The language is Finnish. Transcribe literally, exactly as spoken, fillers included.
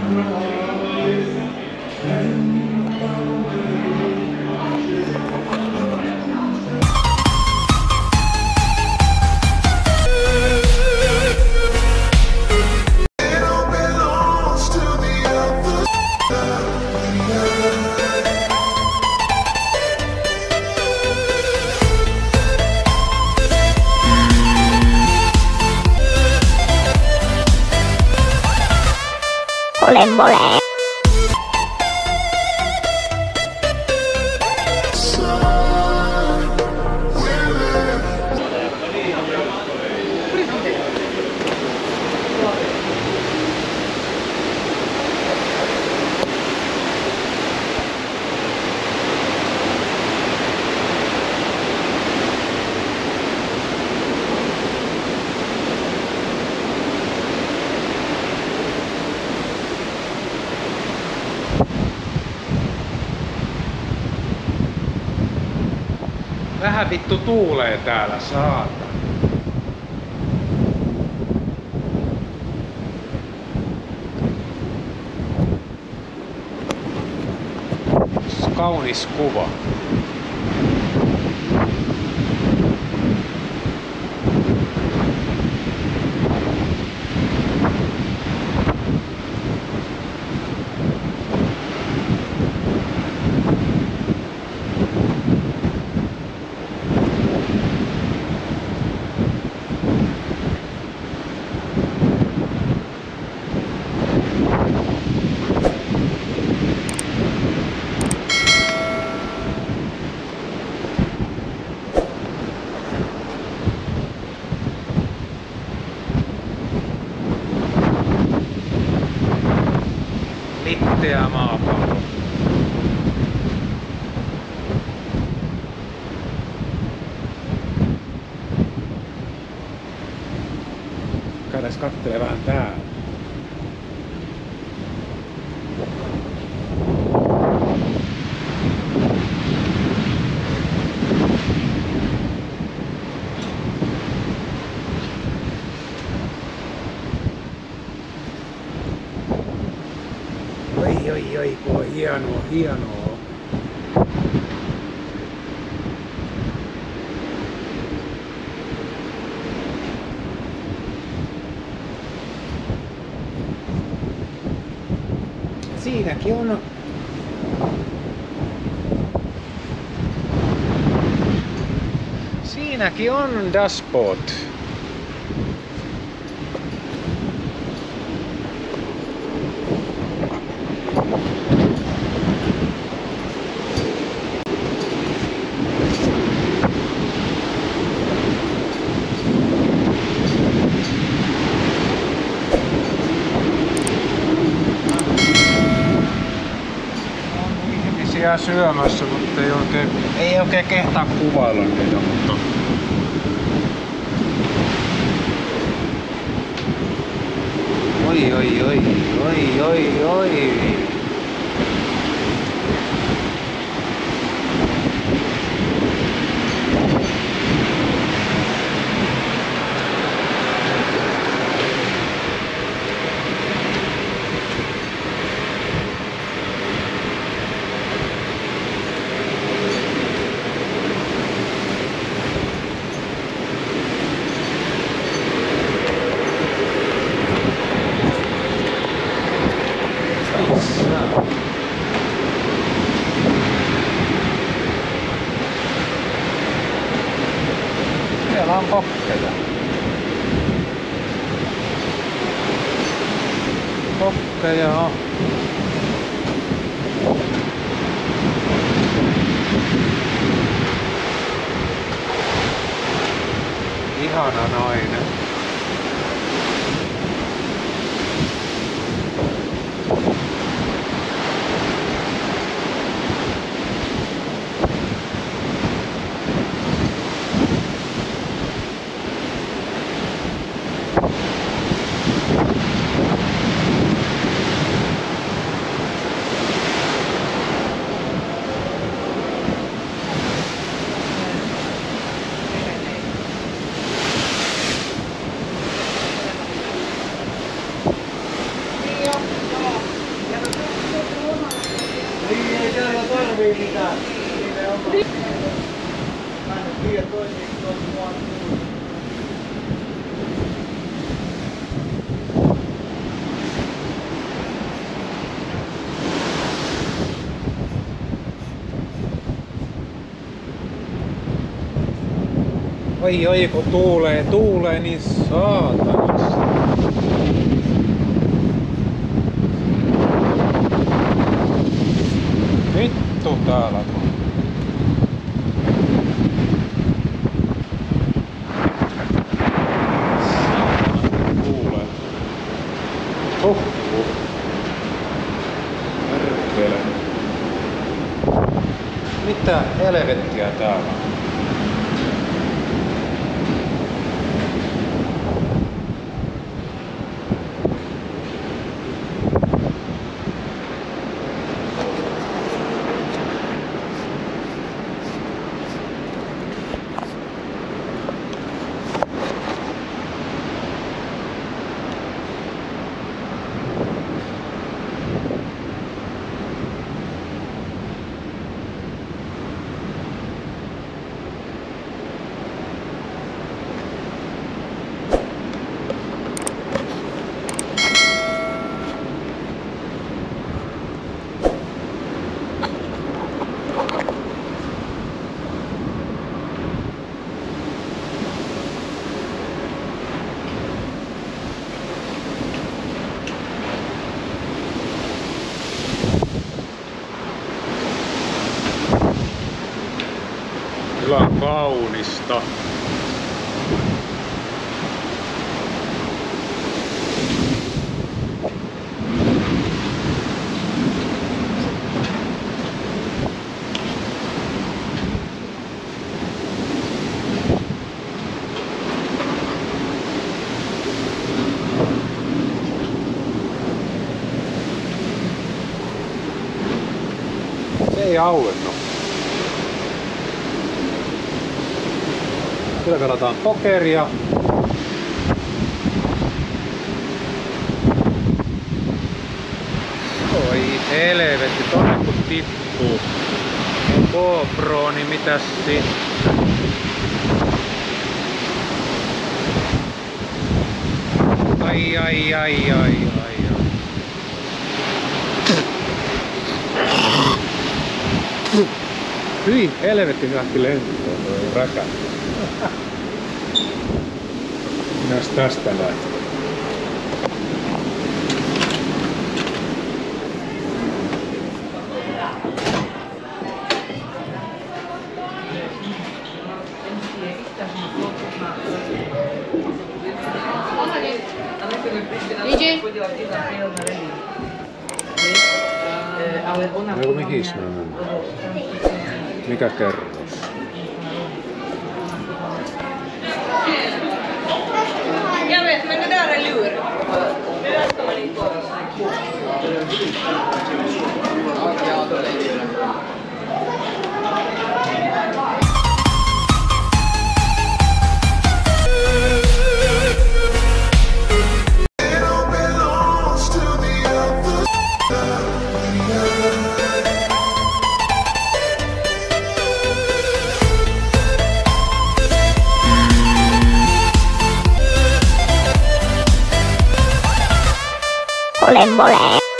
Ole mole. Vähän vittu tuulee täällä, saatana. Kaunis kuva. Litteä maapallo. Käydäs kattelee vähän täällä. Oi, oi, oi, voi hienoa, hienoa. Siinäkin on... Siinäkin on dashboard. Syömässä, mutta ei oikein, ei oikein kehtaa kuvailla niitä, mutta... Oi, oi, oi, oi, oi, oi. Siellä on kokkeja. Kokkeja on. Ihana nainen. ei mitään. Mä en tiedä toimii tuossa mua. Oi oi kun tuulee, tuulee niin saatanasti. Vittu täällä on. Tuulee. Huh, huh. Perkele. Mitä helvettiä täällä on? Kyllä on kaunista. Se ei auennut. Kyllä pelataan pokeria. Oi helvetti, tonne kun tippuu. On GoPro, niin mitäs sitten? Ai ai ai ai ai ai. Hyi helvetti lähti lentoon toi räkä. Minäs tästä lähtee? Eiku mihis mä mennään? Mikä kerros? Jag vet, men det där är lur. Det där ska man inte vara. Olen mole.